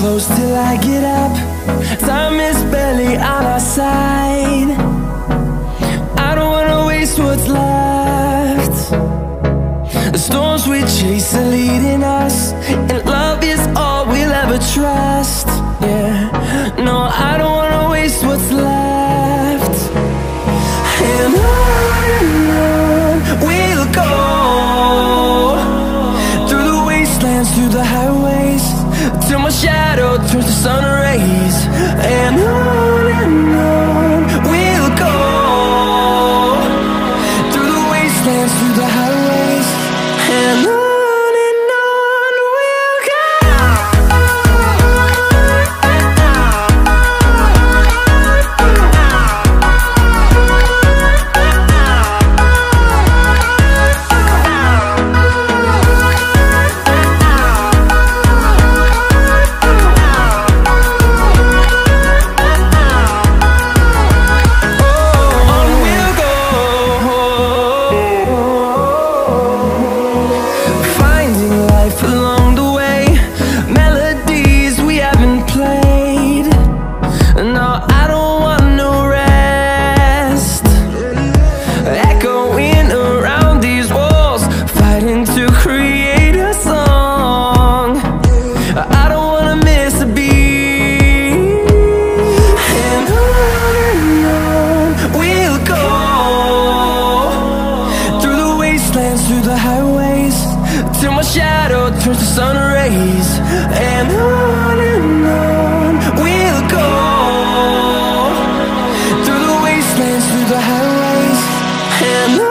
close till I get up. Time is barely on our side. I don't wanna waste what's left. The storms we chase are leading us, and love is all we'll ever trust. Yeah, no, I don't wanna waste what's left. And on we'll go, through the wastelands, through the highways, till my shadow turns to sun rays. And on we'll go, through the wastelands, through the highways, and on we'll go. Through the highways, till my shadow turns to sun rays. And on we'll go, through the wastelands, through the highways, and on we'll go.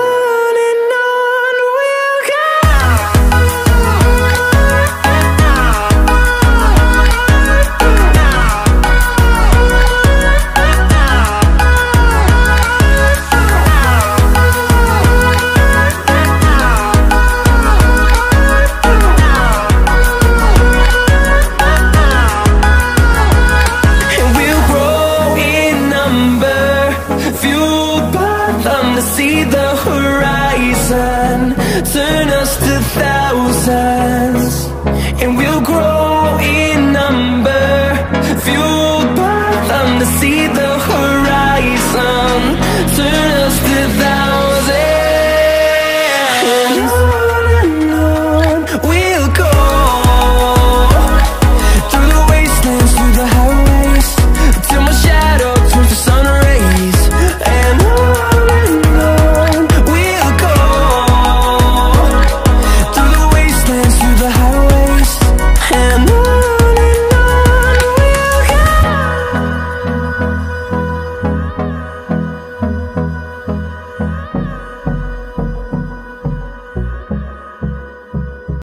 See the horizon, turn us to thousands, and we'll grow in number, fueled by them to see the